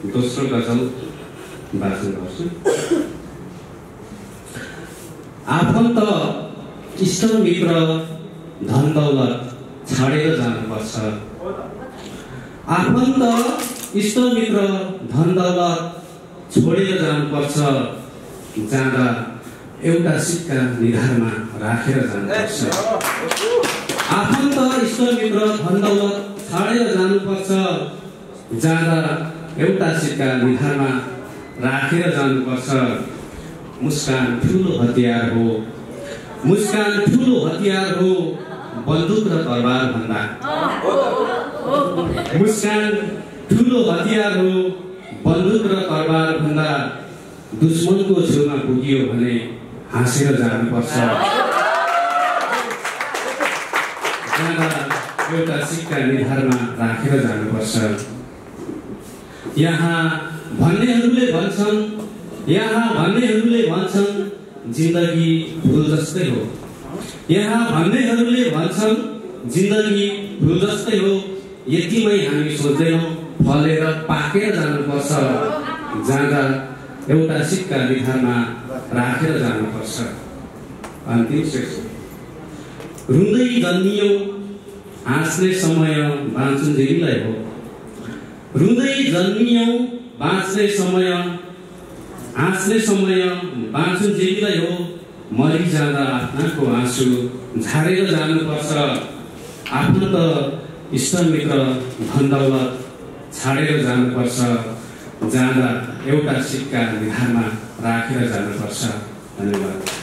दोस्रो गजल वाचन गर्छु। आफन्त इष्टमित्र धन दौलत छाडेर जानुपर्छ। आफन्त इष्टमित्र धन दौलत छोडेर जानुपर्छ। जाँदा एउटा सिक्का निधारमा राखेर जानुपर्छ। आफन्त इष्टमित्र धन दौलत छाडेर जानुपर्छ। जाँदा एउटा सिक्का निधारमा राखेर जानुपर्छ। मुस्कान ठुलो हतियार हो। मुस्कान ठुलो हतियार हो बन्दुक र तरबार भन्दा। मुस्कान ठुलो हतियार हो बन्दुक र तरबार भन्दा। दुश्मनको छेउमा पुगियो भने हाँसेर जानुपर्छ। जाँदा एउटा सिक्का निधारमा राखेर जानुपर्छ। यहाँ भन्नेहरूले भन्छन् जिन्दगी फुल जस्तै हो। यहाँ भन्नेहरूले भन्छन् जिन्दगी फुल जस्तै हो। यतिमै हामी सोच्दैनौँ फलेर पाकेर जानुपर्छ। जाँदा एउटा सिक्का निधारमा राखेर जानुपर्छ। अन्तिम सेक्सन। रुँदै जन्मियो हाँस्ने समय बाँचुन्जेलीलाई हो। रुँदै जन्मियो हाँस्ने समय बाँचुन्जेलीलाई हो। मरिजाँदा आफ्नाको आँसु झारेर जानुपर्छ। आफ्नो त इष्टमित्र धन दौलत छाडेर जानुपर्छ। जाँदा एउटा सिक्का निधारमा राखेर जानुपर्छ। धन्यवाद।